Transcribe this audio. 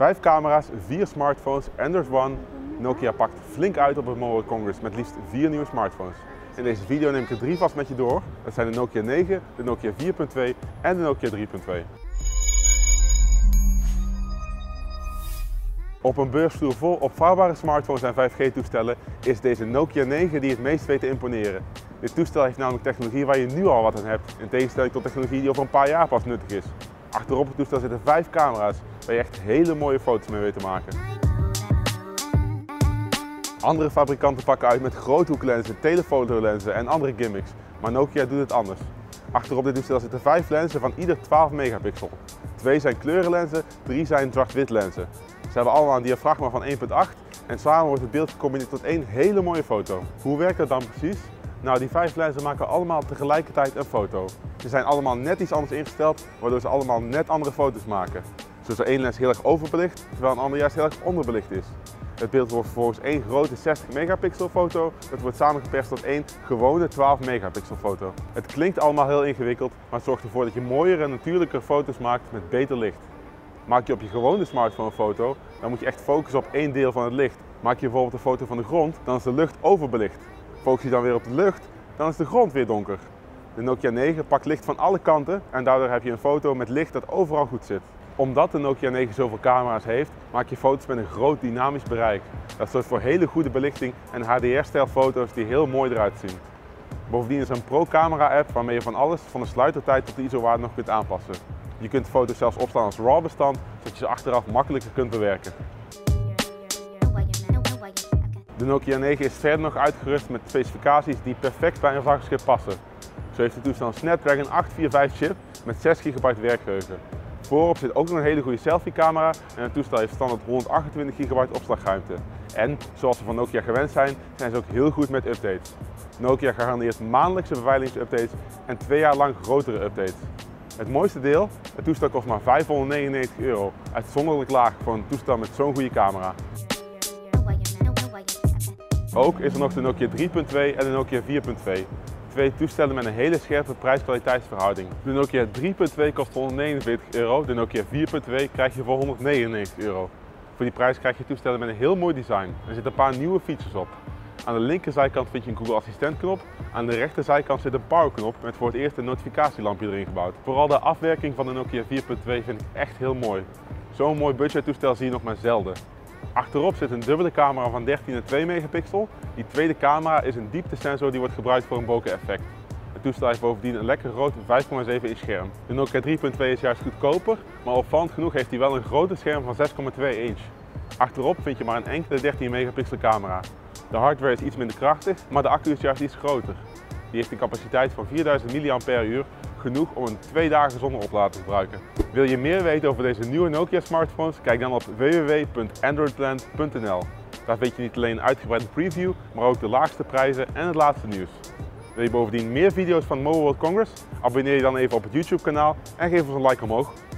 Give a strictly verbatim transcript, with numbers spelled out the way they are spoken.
Vijf camera's, vier smartphones, Android One. Nokia pakt flink uit op het Mobile World Congress met liefst vier nieuwe smartphones. In deze video neem ik er drie vast met je door. Dat zijn de Nokia negen, de Nokia vier punt twee en de Nokia drie punt twee. Op een beursvloer vol opvouwbare smartphones en vijf G toestellen is deze Nokia negen die het meest weet te imponeren. Dit toestel heeft namelijk technologie waar je nu al wat aan hebt, in tegenstelling tot technologie die over een paar jaar pas nuttig is. Achterop het toestel zitten vijf camera's waar je echt hele mooie foto's mee weet te maken. Andere fabrikanten pakken uit met groothoeklenzen, telefotolenzen en andere gimmicks, maar Nokia doet het anders. Achterop dit toestel zitten vijf lenzen van ieder twaalf megapixel. Twee zijn kleurenlenzen, drie zijn zwart-wit lenzen. Ze hebben allemaal een diafragma van één komma acht en samen wordt het beeld gecombineerd tot één hele mooie foto. Hoe werkt dat dan precies? Nou, die vijf lenzen maken allemaal tegelijkertijd een foto. Ze zijn allemaal net iets anders ingesteld, waardoor ze allemaal net andere foto's maken. Zo is er één lens heel erg overbelicht, terwijl een andere juist heel erg onderbelicht is. Het beeld wordt vervolgens één grote zestig megapixel foto, dat wordt samengeperst tot één gewone twaalf megapixel foto. Het klinkt allemaal heel ingewikkeld, maar het zorgt ervoor dat je mooiere en natuurlijke foto's maakt met beter licht. Maak je op je gewone smartphone een foto, dan moet je echt focussen op één deel van het licht. Maak je bijvoorbeeld een foto van de grond, dan is de lucht overbelicht. Focus je dan weer op de lucht, dan is de grond weer donker. De Nokia negen pakt licht van alle kanten en daardoor heb je een foto met licht dat overal goed zit. Omdat de Nokia negen zoveel camera's heeft, maak je foto's met een groot dynamisch bereik. Dat zorgt voor hele goede belichting en H D R-stijl foto's die heel mooi eruit zien. Bovendien is er een pro-camera-app waarmee je van alles, van de sluitertijd tot de I S O-waarde nog kunt aanpassen. Je kunt foto's zelfs opslaan als RAW bestand, zodat je ze achteraf makkelijker kunt bewerken. De Nokia negen is verder nog uitgerust met specificaties die perfect bij een vlaggenschip passen. Zo heeft het toestel een Snapdragon acht vier vijf chip met zes gigabyte werkgeheugen. Voorop zit ook nog een hele goede selfie-camera en het toestel heeft standaard honderdachtentwintig gigabyte opslagruimte. En, zoals we van Nokia gewend zijn, zijn ze ook heel goed met updates. Nokia garandeert maandelijkse beveiligingsupdates en twee jaar lang grotere updates. Het mooiste deel, het toestel kost maar vijfhonderdnegenennegentig euro, uitzonderlijk laag voor een toestel met zo'n goede camera. Ook is er nog de Nokia drie punt twee en de Nokia vier punt twee. Twee toestellen met een hele scherpe prijs-kwaliteitsverhouding. De Nokia drie punt twee kost honderdnegenenveertig euro, de Nokia vier punt twee krijg je voor honderdnegenennegentig euro. Voor die prijs krijg je toestellen met een heel mooi design. Er zitten een paar nieuwe features op. Aan de linkerzijkant vind je een Google Assistent knop, aan de rechterzijkant zit een power knop met voor het eerst een notificatielampje erin gebouwd. Vooral de afwerking van de Nokia vier punt twee vind ik echt heel mooi. Zo'n mooi budgettoestel zie je nog maar zelden. Achterop zit een dubbele camera van dertien en twee megapixel. Die tweede camera is een dieptesensor die wordt gebruikt voor een bokeh effect. Het toestel heeft bovendien een lekker groot vijf komma zeven inch scherm. De Nokia drie punt twee is juist goedkoper, maar opvallend genoeg heeft hij wel een groter scherm van zes komma twee inch. Achterop vind je maar een enkele dertien megapixel camera. De hardware is iets minder krachtig, maar de accu is juist iets groter. Die heeft een capaciteit van vierduizend milliampère-uur, genoeg om een twee dagen zonder opladen te gebruiken. Wil je meer weten over deze nieuwe Nokia smartphones? Kijk dan op w w w punt androidland punt n l. Daar vind je niet alleen een uitgebreide preview, maar ook de laagste prijzen en het laatste nieuws. Wil je bovendien meer video's van Mobile World Congress? Abonneer je dan even op het YouTube kanaal en geef ons een like omhoog.